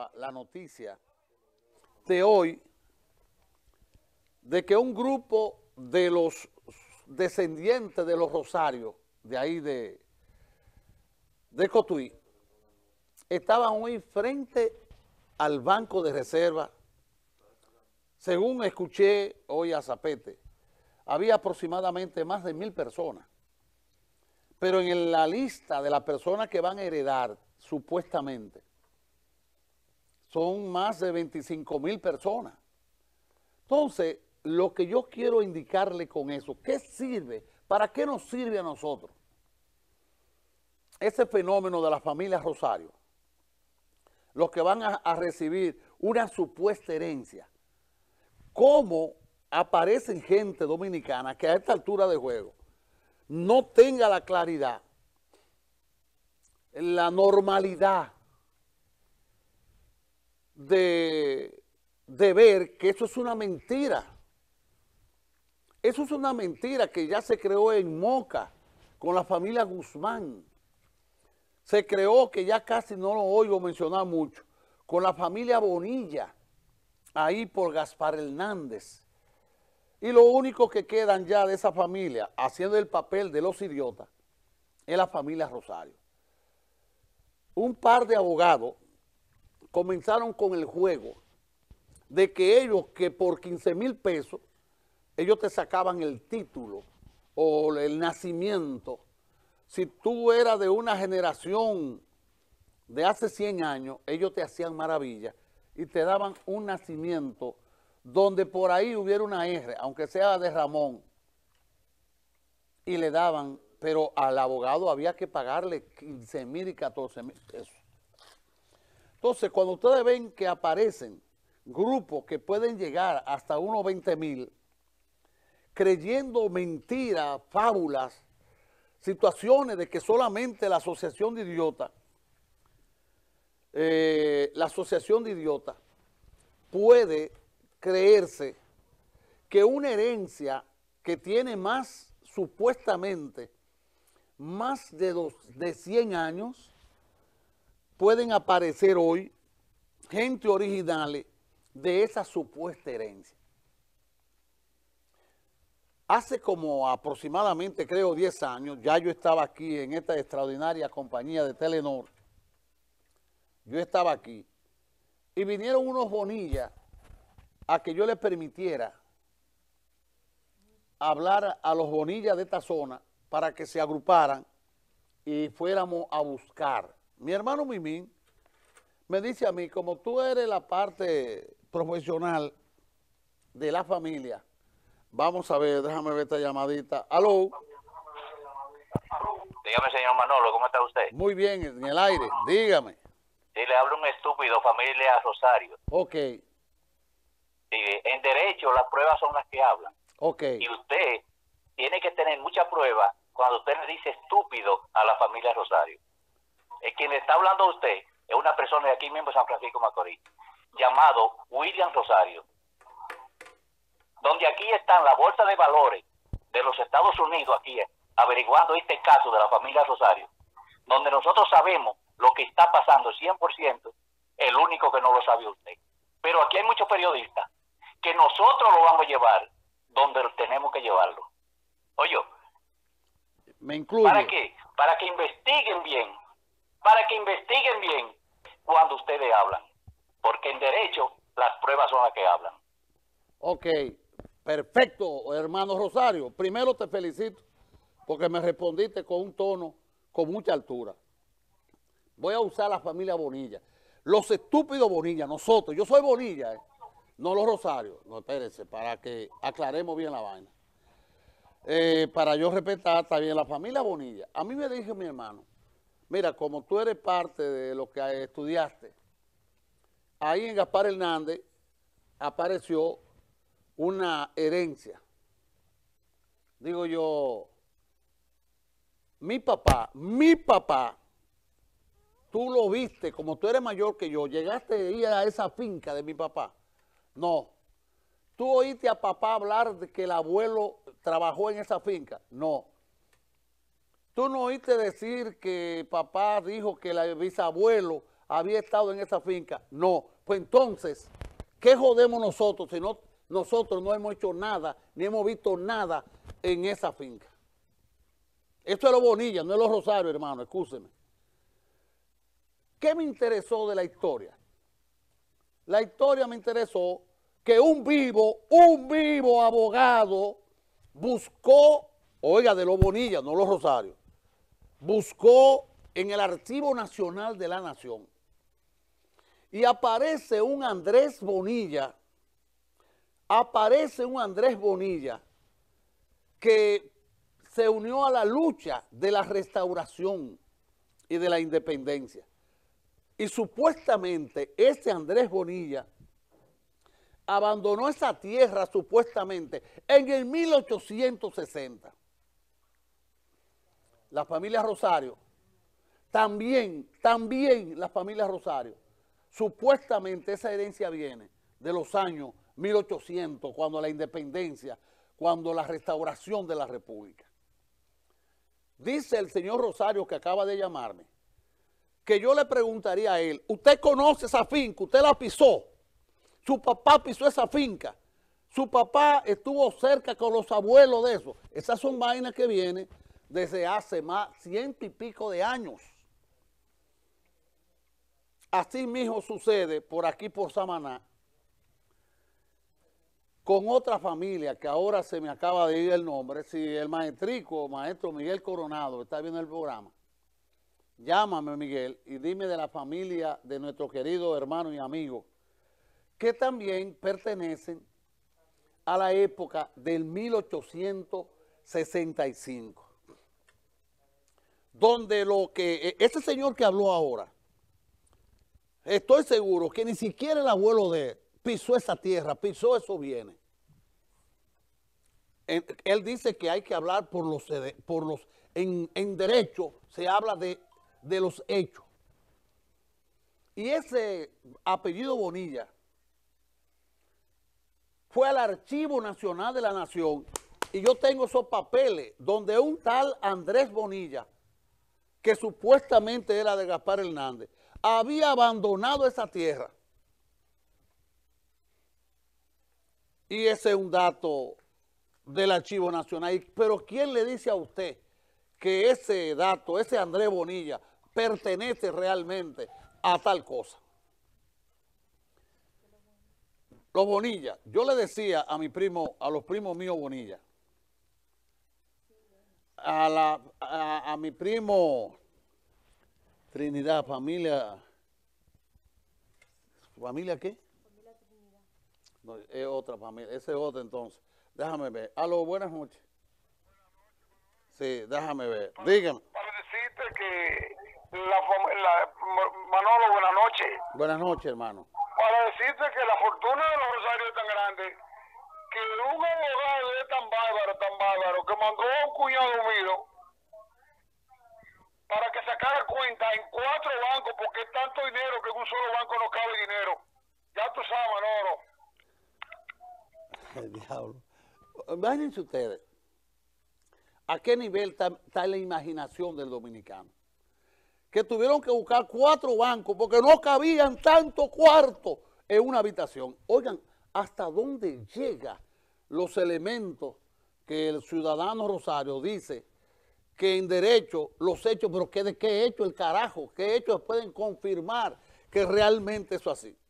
la noticia de hoy de que un grupo de los descendientes de los Rosarios, de ahí de Cotuí, estaban hoy frente al Banco de Reserva. Según escuché hoy a Zapete, había aproximadamente más de 1,000 personas. Pero en la lista de las personas que van a heredar, supuestamente, son más de 25,000 personas. Entonces, lo que yo quiero indicarle con eso, ¿qué sirve? ¿Para qué nos sirve a nosotros ese fenómeno de la familia Rosario? Los que van a recibir una supuesta herencia. ¿Cómo aparecen gente dominicana que a esta altura de juego no tenga la claridad, la normalidad de ver que eso es una mentira? Eso es una mentira que ya se creó en Moca con la familia Guzmán. Se creó, que ya casi no lo oigo mencionar mucho, con la familia Bonilla, ahí por Gaspar Hernández. Y lo único que quedan ya de esa familia, haciendo el papel de los idiotas, es la familia Rosario. Un par de abogados comenzaron con el juego de que ellos, que por 15,000 pesos, ellos te sacaban el título o el nacimiento. Si tú eras de una generación de hace 100 años, ellos te hacían maravilla y te daban un nacimiento donde por ahí hubiera una R, aunque sea de Ramón, y le daban, pero al abogado había que pagarle 15,000 y 14,000 pesos. Entonces, cuando ustedes ven que aparecen grupos que pueden llegar hasta unos 20,000, creyendo mentiras, fábulas, situaciones de que solamente la asociación de idiotas, puede creerse que una herencia que tiene más, supuestamente, más de 100 años, pueden aparecer hoy gente originales de esa supuesta herencia. Hace como aproximadamente, creo, 10 años, ya yo estaba aquí en esta extraordinaria compañía de Telenor. Yo estaba aquí y vinieron unos Bonilla a que yo les permitiera hablar a los Bonilla de esta zona para que se agruparan y fuéramos a buscar. Mi hermano Mimín me dice a mí, como tú eres la parte profesional de la familia, vamos a ver, déjame ver esta llamadita. ¿Aló? Dígame, señor Manolo, ¿cómo está usted? Muy bien, en el aire, dígame. Sí, le hablo un estúpido, familia Rosario. Ok. Sí, en derecho las pruebas son las que hablan. Ok. Y usted tiene que tener mucha prueba cuando usted le dice estúpido a la familia Rosario. Quien le está hablando a usted es una persona de aquí mismo, San Francisco de Macorís, llamado William Rosario. Donde aquí están la bolsa de valores de los Estados Unidos, aquí averiguando este caso de la familia Rosario, donde nosotros sabemos lo que está pasando 100%, el único que no lo sabe usted. Pero aquí hay muchos periodistas que nosotros lo vamos a llevar donde tenemos que llevarlo. Oye, me incluye. ¿Para qué? Para que investiguen bien, cuando ustedes hablan, porque en derecho las pruebas son las que hablan. Ok, perfecto, hermano Rosario. Primero te felicito porque me respondiste con un tono con mucha altura. Voy a usar la familia Bonilla. Los estúpidos Bonilla, nosotros, yo soy Bonilla, no los Rosarios. No, espérense, para que aclaremos bien la vaina. Para yo respetar también la familia Bonilla. A mí me dijo mi hermano, mira, como tú eres parte de lo que estudiaste, ahí en Gaspar Hernández apareció una herencia. Digo yo, mi papá, tú lo viste, como tú eres mayor que yo, llegaste a ir a esa finca de mi papá. No. ¿Tú oíste a papá hablar de que el abuelo trabajó en esa finca? No. ¿Tú no oíste decir que papá dijo que el bisabuelo había estado en esa finca. No, pues entonces, ¿qué jodemos nosotros si nosotros no hemos hecho nada, ni hemos visto nada en esa finca? Esto es los Bonilla, no es los Rosario, hermano, excúseme. ¿Qué me interesó de la historia? La historia me interesó que un vivo abogado buscó, oiga, de los Bonilla, no los Rosario, buscó en el Archivo Nacional de la Nación y aparece un Andrés Bonilla que se unió a la lucha de la restauración y de la independencia. Y supuestamente ese Andrés Bonilla abandonó esa tierra supuestamente en el 1860. La familia Rosario, también la familia Rosario, supuestamente esa herencia viene de los años 1800, cuando la independencia, cuando la restauración de la República. Dice el señor Rosario, que acaba de llamarme, que yo le preguntaría a él, ¿usted conoce esa finca? ¿Usted la pisó? Su papá pisó esa finca. Su papá estuvo cerca con los abuelos de eso. Esas son vainas que vienen desde hace más 100 y pico de años. Así mismo sucede por aquí, por Samaná, con otra familia que ahora se me acaba de ir el nombre. Si el maestro Miguel Coronado está viendo el programa, llámame, Miguel, y dime de la familia de nuestro querido hermano y amigo, que también pertenecen a la época del 1865. Donde ese señor que habló ahora, estoy seguro que ni siquiera el abuelo de él pisó esa tierra, pisó esos bienes. Él dice que hay que hablar en derecho, se habla de los hechos. Y ese apellido Bonilla fue al Archivo Nacional de la Nación, y yo tengo esos papeles donde un tal Andrés Bonilla, que supuestamente era de Gaspar Hernández, había abandonado esa tierra. Y ese es un dato del Archivo Nacional. Pero ¿quién le dice a usted que ese dato, ese Andrés Bonilla, pertenece realmente a tal cosa? Los Bonilla, yo le decía a los primos míos Bonilla, a mi primo Trinidad, ¿familia qué? Familia Trinidad. No, es otra familia, ese es otro entonces. Déjame ver. Aló, buenas noches. Sí, déjame ver. Dígame. Para decirte que Manolo, buenas noches. Buenas noches, hermano. Para decirte que la fortuna de los Rosarios es tan grande que un abogado es tan bárbaro, que mandó a un cuñado mío para que sacara cuenta en 4 bancos, porque es tanto dinero que en un solo banco no cabe dinero. Ya tú sabes, Manolo. El diablo. Imagínense ustedes a qué nivel está la imaginación del dominicano, que tuvieron que buscar 4 bancos porque no cabían tanto cuarto en una habitación. Oigan, ¿hasta dónde llegan los elementos que el ciudadano Rosario dice que en derecho los hechos, pero ¿de qué hecho el carajo? ¿Qué hechos pueden confirmar que realmente eso es así?